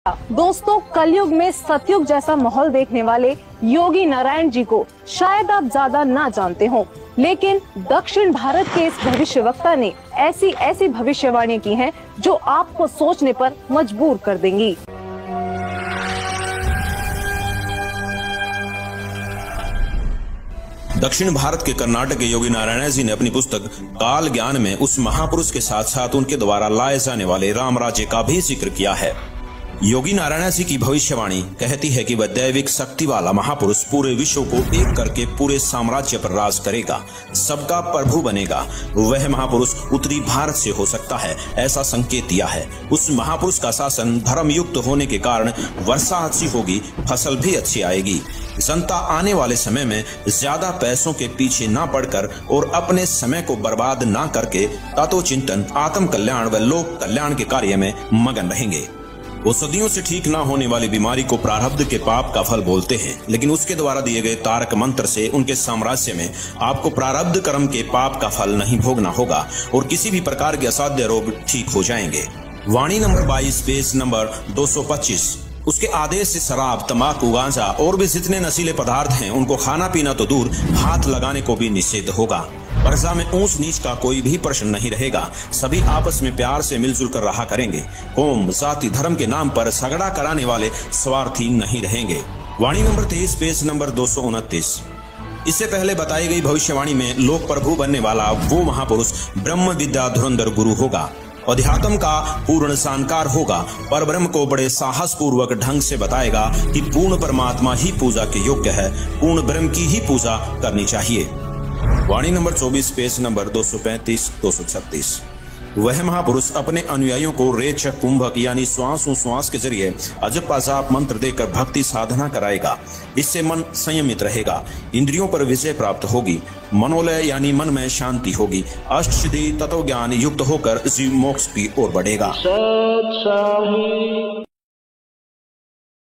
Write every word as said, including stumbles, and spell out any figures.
दोस्तों, कलयुग में सतयुग जैसा माहौल देखने वाले योगी नारायण जी को शायद आप ज्यादा ना जानते हो, लेकिन दक्षिण भारत के इस भविष्यवक्ता ने ऐसी ऐसी भविष्यवाणी की हैं जो आपको सोचने पर मजबूर कर देंगी। दक्षिण भारत के कर्नाटक के योगी नारायण जी ने अपनी पुस्तक काल ज्ञान में उस महापुरुष के साथ साथ उनके द्वारा लाए जाने वाले राम राज्य का भी जिक्र किया है। योगी नारायण जी की भविष्यवाणी कहती है कि वह दैविक शक्ति वाला महापुरुष पूरे विश्व को एक करके पूरे साम्राज्य पर राज करेगा, सबका प्रभु बनेगा। वह महापुरुष उत्तरी भारत से हो सकता है, ऐसा संकेत दिया है। उस महापुरुष का शासन धर्म युक्त होने के कारण वर्षा अच्छी होगी, फसल भी अच्छी आएगी। जनता आने वाले समय में ज्यादा पैसों के पीछे ना पड़कर और अपने समय को बर्बाद ना करके तत्व चिंतन, आत्म कल्याण व लोक कल्याण के कार्य में मगन रहेंगे। वो सदियों से ठीक ना होने वाली बीमारी को प्रारब्ध के पाप का फल बोलते हैं, लेकिन उसके द्वारा दिए गए तारक मंत्र से उनके साम्राज्य में आपको प्रारब्ध कर्म के पाप का फल नहीं भोगना होगा और किसी भी प्रकार के असाध्य रोग ठीक हो जाएंगे। वाणी नंबर बाईस, पेज नंबर दो सौ पच्चीस। उसके आदेश से शराब, तंबाकू, गांजा और भी जितने नशीले पदार्थ हैं उनको खाना पीना तो दूर, हाथ लगाने को भी निषेध होगा। प्रजा में ऊंच नीच का कोई भी प्रश्न नहीं रहेगा। सभी आपस में प्यार से मिलजुल कर रहा करेंगे। कौम, जाति, धर्म के नाम पर झगड़ा कराने वाले स्वार्थी नहीं रहेंगे। वाणी नंबर तेईस, पेज नंबर दो सौ उनतीस। इससे पहले बताई गई भविष्यवाणी में लोक प्रभु बनने वाला वो महापुरुष ब्रह्म विद्या धुरंधर गुरु होगा। अध्यात्म का पूर्ण जानकार होगा। पर ब्रह्म को बड़े साहस पूर्वक ढंग से बताएगा कि पूर्ण परमात्मा ही पूजा के योग्य है, पूर्ण ब्रह्म की ही पूजा करनी चाहिए। वाणी नंबर चौबीस, पेज नंबर दो सौ पैंतीस, दो सौ छत्तीस। वह महापुरुष अपने अनुयायियों को रेचक, कुंभक यानी श्वास श्वास के जरिए अजप जाप मंत्र देकर भक्ति साधना कराएगा। इससे मन संयमित रहेगा, इंद्रियों पर विजय प्राप्त होगी, मनोलय यानी मन में शांति होगी, अष्ट सिद्धि तत्व ज्ञान युक्त होकर जीव मोक्ष की ओर बढ़ेगा।